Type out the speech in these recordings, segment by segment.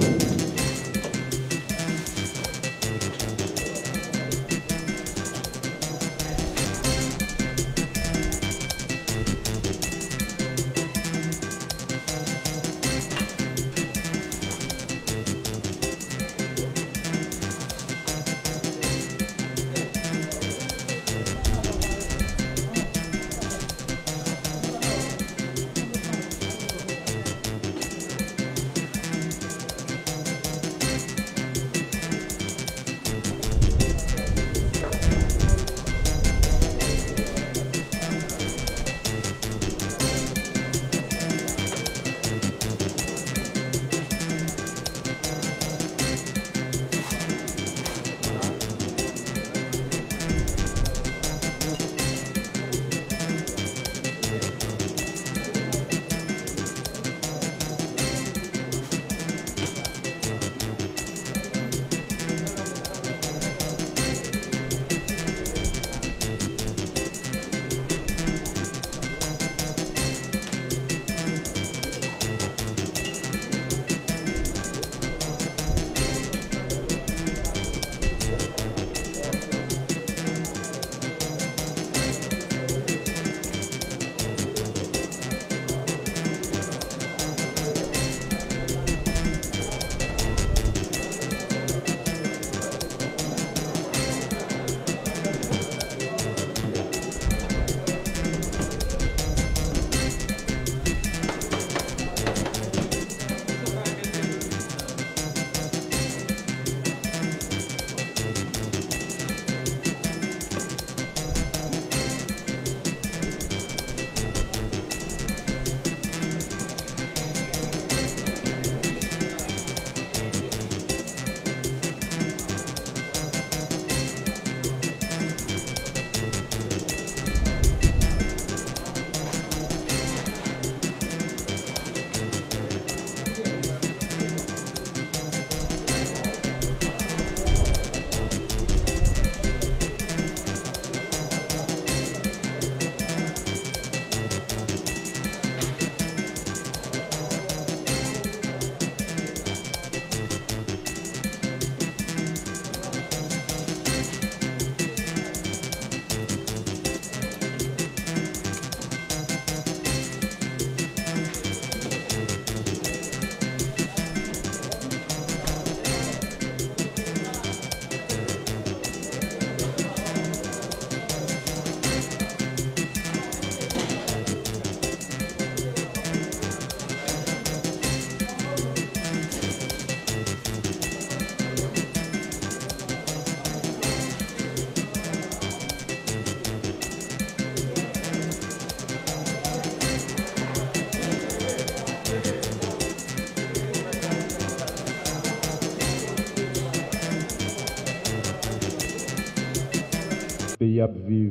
pays a vivre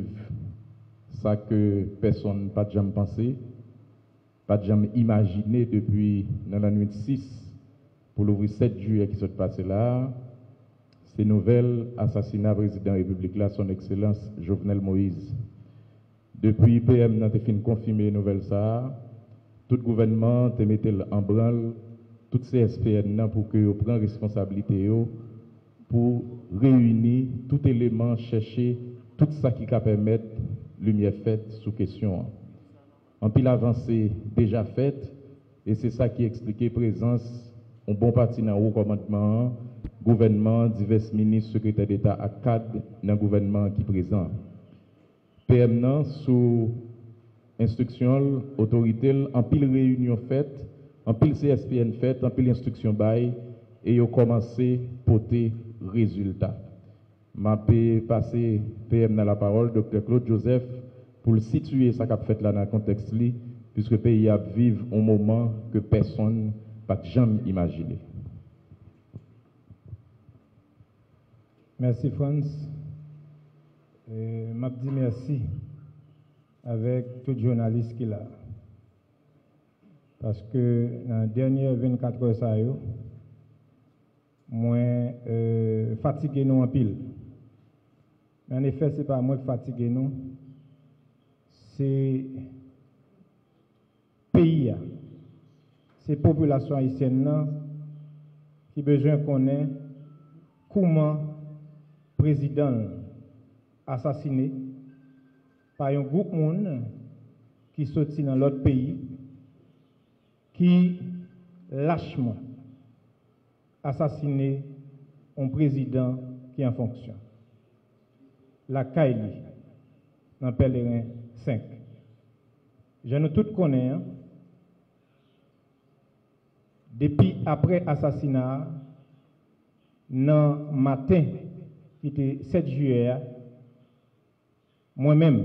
ça que personne n'a pas jamais pensé, pas jamais imaginé depuis la nuit 6 pour l'ouvrir 7 juillet qui s'est passé là. Ces nouvelles assassinat président de la République là, son excellence Jovenel Moïse. Depuis PM n'a fait confirmer nouvelle ça, tout gouvernement te mettait en branle, toutes ces SPN pour que vous preniez responsabilité pour réunir tout élément, chercher tout ça qui peut permettre lumière faite sous question. En pile avancée déjà faite, et c'est ça qui expliquait présence un bon parti dans le haut commandement, gouvernement, divers ministres, secrétaires d'État à cadre dans le gouvernement qui est présent. PM nan, sous instruction, autorité, en pile réunion faite, en pile CSPN faite, en pile instruction bail, et ils ont commencé à porter résultat. Je vais passer PM dans la parole, Dr. Claude Joseph, pour le situer ça qu'a fait là dans le contexte, puisque le pays a vécu un moment que personne n'a jamais imaginé. Merci France. Je dis merci avec tout journaliste qui est là. Parce que dans les dernières 24 heures, ça yo, moi, fatigué nous en pile. Mais en effet, ce n'est pas moi qui fatigué nous, c'est le pays, c'est la population haïtienne qui besoin connaît comment président assassiné par un groupe monde qui sorti dans l'autre pays qui lâchement assassiné un président qui est en fonction. La Kaili, dans Pèlerin 5. Je nous tous connaissons, depuis après assassinat, dans le matin, qui était 7 juillet, moi-même,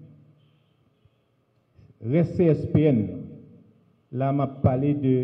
CSPN, là, m'a parlé de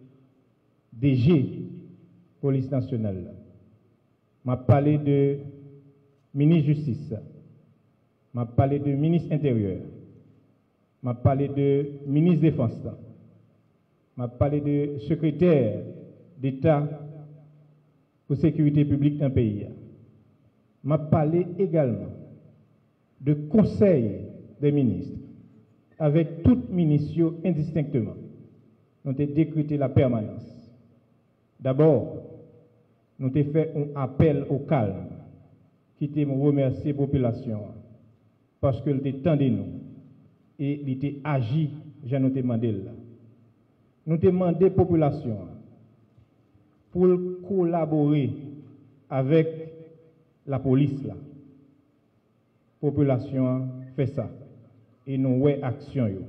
DG, Police nationale. M'a parlé de ministre Justice. M'a parlé de ministre Intérieur. M'a parlé de ministre Défense. M'a parlé de secrétaire d'État pour sécurité publique dans le pays. M'a parlé également de conseil des ministres avec toutes ministres indistinctement. Nous avons décrété la permanence. D'abord, nous avons fait un appel au calme, qui était remercier la population parce qu'elle était tendue nous et il était agi, j'ai nous demandé là. Nous demandé la population pour collaborer avec la police là. La population fait ça et nous ouais action yo.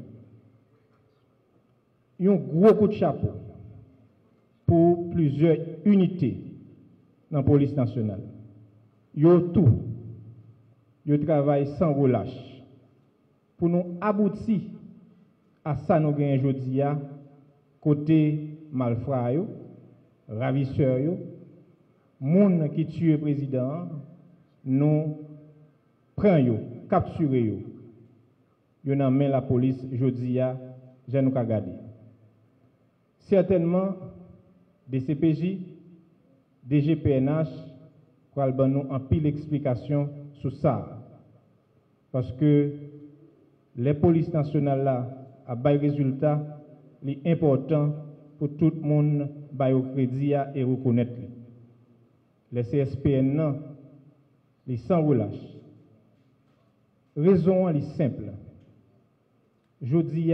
Un gros coup de chapeau pour plusieurs unités dans la police nationale. Yo tout, yo travaille sans relâche pour nous aboutir à ça nous gagnons aujourd'hui côté malfrats yo, ravisseurs yo, moun qui tue le président, nous prenons yo, capturons yo. Yo nan men la police aujourd'hui j'ai nous ka gade. Certainement des CPJ, des GPNH, pour nous en pile explication sur ça. Parce que les polices nationales là, à bas résultat, c'est important pour tout le monde bailler au crédit et reconnaître. Les CSPN non, les sans relâche. Raison est simple. Je dis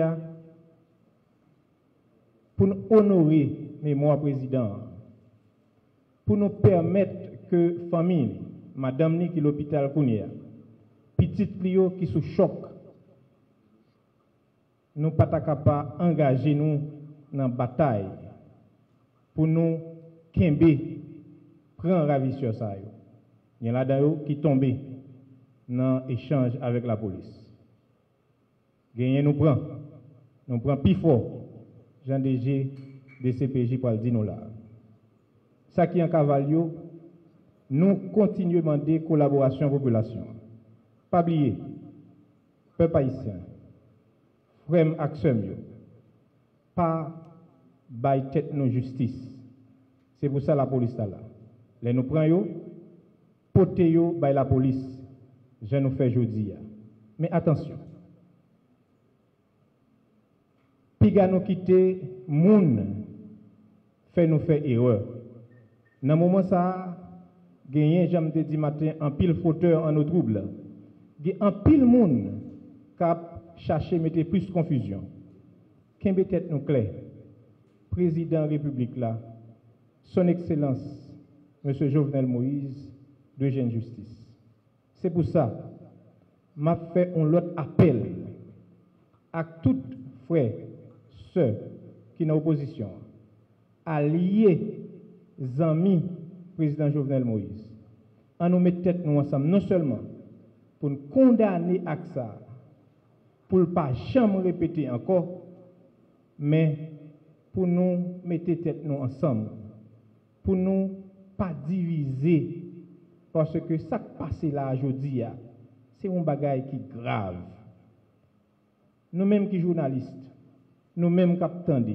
pour nous honorer mémoire président, pour nous permettre que famille, madame ni qui l'hôpital Kounia, petite Clio qui sous choc, nous pas capable engager nous dans la bataille pour nous kembe prendre ravisseur ça yo. Il y en a là qui tombé dans échange avec la police. Gagner nous prend plus fort. Jean DG de CPJ pour le dire nous là. Ça qui est en cavalier, nous continuons à demander collaboration à la population. Pas oublier, peuple haïtien, frère action, pas bailler tête nos justice. C'est pour ça la police là. Les nous prenons, portez yo by la police. Je nous fais jeudi. Mais attention. Piga nous quitter, moun fait nous faire erreur. Dans le moment ça, gagné, j'aime te dit matin, en pile fauteur en nos troubles. En pile moun qui a cherché mettre plus de confusion. Qu'est peut-être nous clair? Président de la République là, son Excellence, M. Jovenel Moïse, de Jeune Justice. C'est pour ça, m'a fait un autre appel à tous frères, sœurs qui sont dans l'opposition, alliés, amis, président Jovenel Moïse, à nous mettre tête nous ensemble, non seulement pour nous condamner à ça, pour ne pas jamais répéter encore, mais pour nous mettre tête nous ensemble, pour nous pas diviser, parce que ça qui passe là aujourd'hui, c'est un bagage qui est grave. Nous-mêmes qui journalistes, nous-mêmes qui attendons,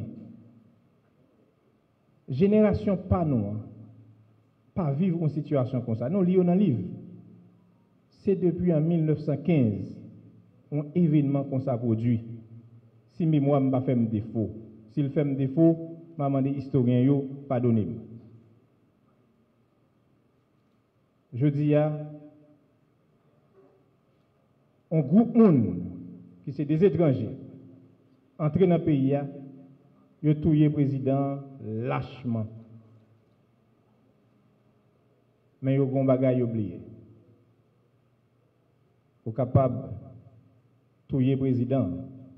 génération pas nous, pas vivre une situation comme ça. Nous lisons dans le livre. C'est depuis en 1915 un événement comme ça produit. Si mémoire m'a fait défaut, s'il fait défaut, m'a demandé historien yo pardonnez-moi. je dis à un groupe monde qui c'est des étrangers entrés dans le pays, ils ont tué le président lâchement. Mais ils ont un bagage oublié. Ils sont capables de tuer le président.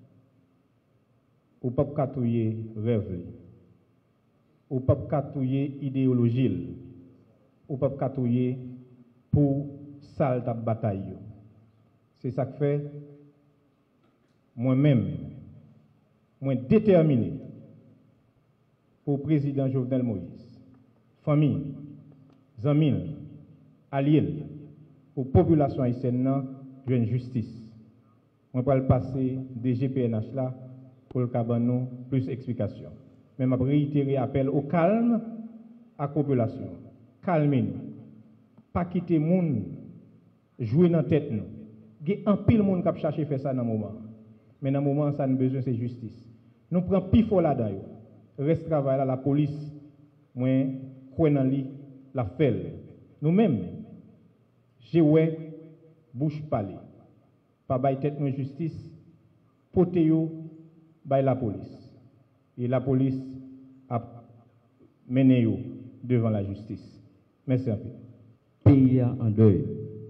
Ou pas tuer rêve. Ou pas tuer idéologie. Ou pas tuer pour salle de bataille. C'est ça que fait moi-même, moi déterminé pour le président Jovenel Moïse, famille, amis, alliés, pour la population haïtienne, une justice. On va le passer des GPNH là pour le cabanon plus d'explications. Mais je réitérer appel au calme à la population. Calmez-nous. Pas quitter le monde, jouer dans la tête. Il y a un pile monde qui cherche à faire ça dans le moment. Mais dans le moment, ça a besoin de justice. Nous prenons pifo là-dedans. Reste travail là, la police, moi, quoi dans la fait. Nous-mêmes, j'ai ouais, bouche parler. Pas bailler tête de justice, potéo, bailler la police. Et la police a mené devant la justice. Merci un peu. Pays en deuil.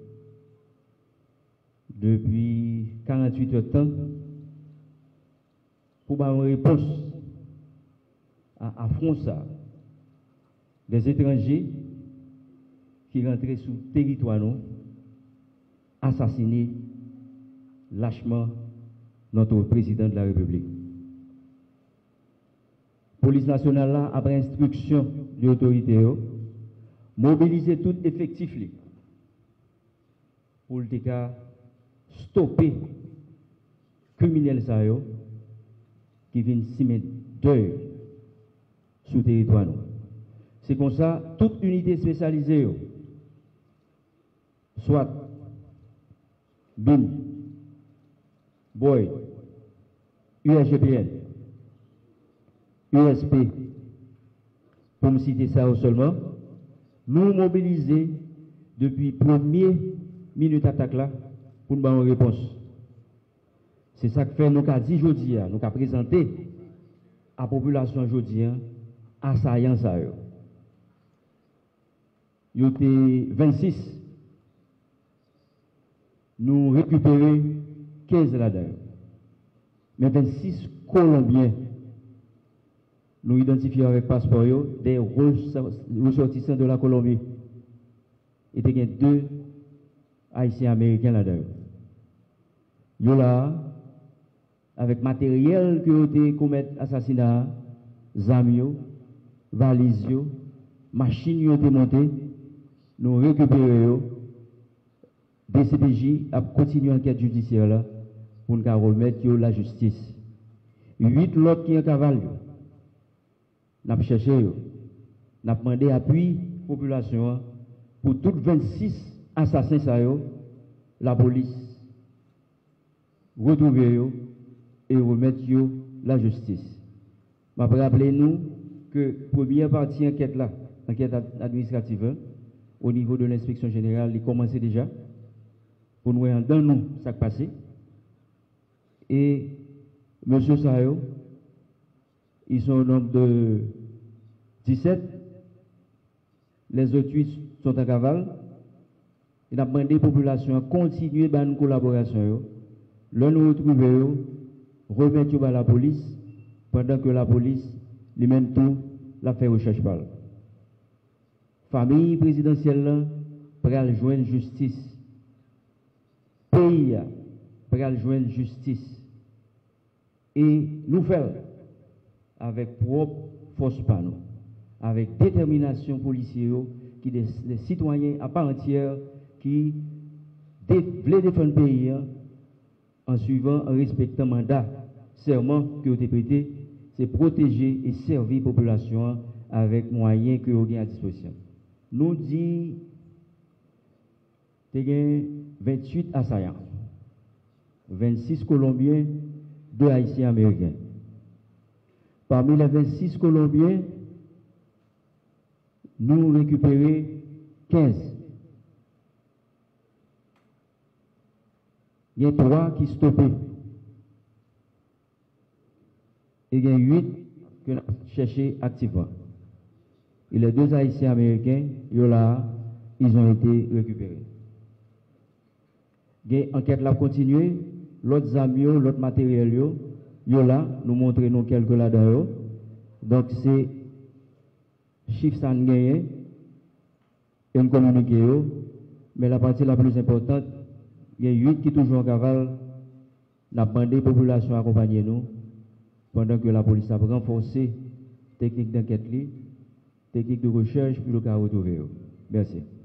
Depuis 48 heures de temps, pour avoir une réponse à ça, des étrangers qui rentraient sur le territoire, assassinés lâchement notre président de la République. La police nationale, là, après instruction de l'autorité, mobiliser tout effectif pour le cas stopper les criminels qui viennent s'y mettre deuil sur le territoire. C'est comme ça, toute unité spécialisée, soit BIM, BOY, USGPN, USP, pour me citer ça seulement, nous mobiliser depuis première minute d'attaque là pour nous avoir une réponse. C'est ça que fait nous avons dit aujourd'hui, nous avons présenté à la population aujourd'hui assaillant ça. Il y a 26. Nous récupérons 15 là-dedans. Mais 26 Colombiens, nous identifions avec passeport des ressortissants de la Colombie. Et il y a 2 Haïtiens américains là-dedans. Ils sont là, avec matériel qui ont été commis assassinat, zamio, valises, machines qui ont été montées, nous récupérons DCPJ a continué l'enquête judiciaire là pour nous remettre la justice. 8 l'autres qui ont cavale. Nous avons cherché, nous avons demandé appui population pour tous 26 assassins, la police retrouver et remettre la justice. Je vais rappeler nous que la première partie enquête là, enquête administrative, au niveau de l'inspection générale, il commençait déjà pour nous dans nous ça qui passé. Et M. Sayo, ils sont au nombre de 17. Les autres 8 sont en cavale. Il a demandé à la population à continuer dans une collaboration. Là, nous retrouvons, remettre à la police, pendant que la police, lui mène tout, la fait recherche par. Famille présidentielle, pour joindre justice. Pays, pour joindre justice. Et nous faisons avec propre force par nous, avec détermination policière, qui des citoyens à part entière qui veulent défendre le pays en suivant, en respectant le mandat, serment qui ont été prêté, c'est protéger et servir la population avec moyens que nous avons à disposition. Nous disons qu'il y a 28 assaillants, 26 Colombiens, 2 Haïtiens américains. Parmi les 26 Colombiens, nous récupérons 15. Il y a 3 qui stoppés. Et il y a 8 que nous cherchons activement. Et les 2 Haïtiens américains, ils ont été récupérés. L'enquête a continué, l'autre amis, l'autre matériel, là, nous montrons quelques là-dedans. Donc c'est chiffre ça gagné et nous communiquons. Mais la partie la plus importante, il y a 8 qui sont toujours en cavale. Nous avons demandé à la population d'accompagner nous pendant que la police a renforcé la technique d'enquête, technique de recherche pour le cas retrouver. Merci.